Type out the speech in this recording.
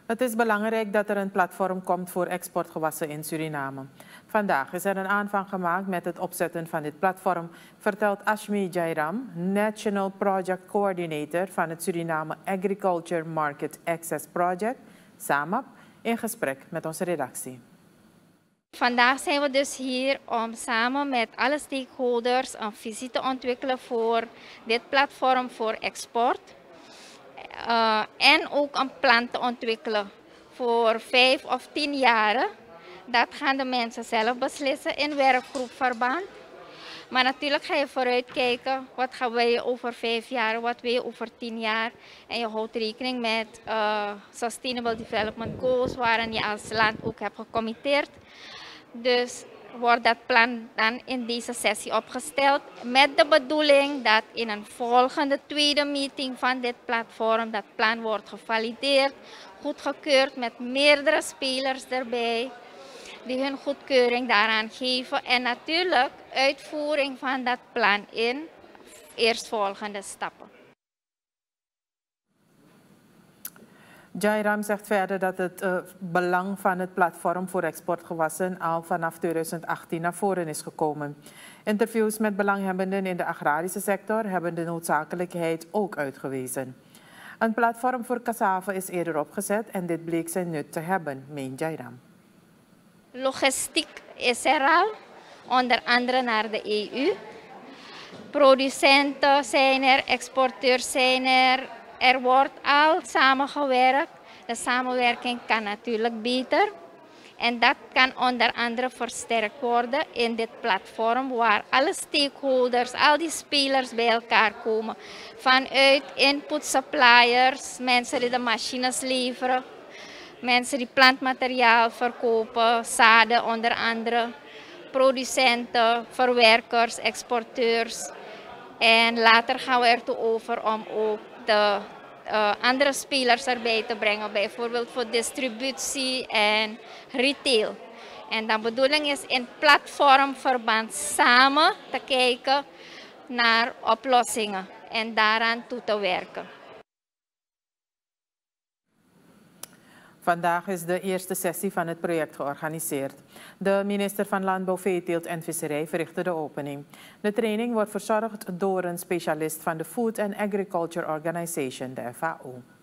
Het is belangrijk dat er een platform komt voor exportgewassen in Suriname. Vandaag is er een aanvang gemaakt met het opzetten van dit platform, vertelt Ashmi Jairam, National Project Coordinator van het Suriname Agriculture Market Access Project, SAMAP, in gesprek met onze redactie. Vandaag zijn we dus hier om samen met alle stakeholders een visie te ontwikkelen voor dit platform voor export. En ook een plan te ontwikkelen voor 5 of 10 jaren. Dat gaan de mensen zelf beslissen in werkgroepverband. Maar natuurlijk ga je vooruitkijken, wat gaan wij over 5 jaar, wat wil je over 10 jaar. En je houdt rekening met Sustainable Development Goals, waarin je als land ook hebt gecommitteerd. Dus wordt dat plan dan in deze sessie opgesteld met de bedoeling dat in een volgende tweede meeting van dit platform dat plan wordt gevalideerd, goedgekeurd met meerdere spelers erbij die hun goedkeuring daaraan geven en natuurlijk uitvoering van dat plan in eerstvolgende stappen. Jairam zegt verder dat het belang van het platform voor exportgewassen al vanaf 2018 naar voren is gekomen. Interviews met belanghebbenden in de agrarische sector hebben de noodzakelijkheid ook uitgewezen. Een platform voor cassave is eerder opgezet en dit bleek zijn nut te hebben, meent Jairam. Logistiek is er al, onder andere naar de EU. Producenten zijn er, exporteurs zijn er. Er wordt al samengewerkt. De samenwerking kan natuurlijk beter. En dat kan onder andere versterkt worden in dit platform waar alle stakeholders, al die spelers bij elkaar komen. Vanuit input suppliers, mensen die de machines leveren, mensen die plantmateriaal verkopen, zaden onder andere, producenten, verwerkers, exporteurs. En later gaan we ertoe over om ook de andere spelers erbij te brengen, bijvoorbeeld voor distributie en retail. En de bedoeling is in platformverband samen te kijken naar oplossingen en daaraan toe te werken. Vandaag is de eerste sessie van het project georganiseerd. De minister van Landbouw, Veeteelt en Visserij verrichtte de opening. De training wordt verzorgd door een specialist van de Food and Agriculture Organization, de FAO.